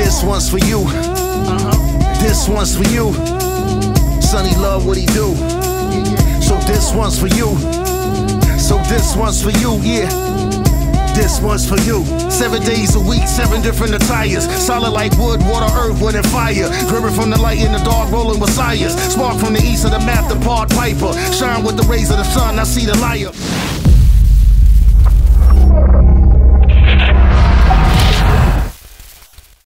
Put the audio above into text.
This one's for you. This one's for you. Sonny love what he do. So this one's for you. So this one's for you, yeah. This one's for you. 7 days a week, 7 different attires. Solid like wood, water, earth, wind, and fire. Driven from the light in the dark, rolling with sires. Spark from the east of the map, the Pied Piper. Shine with the rays of the sun, I see the liar.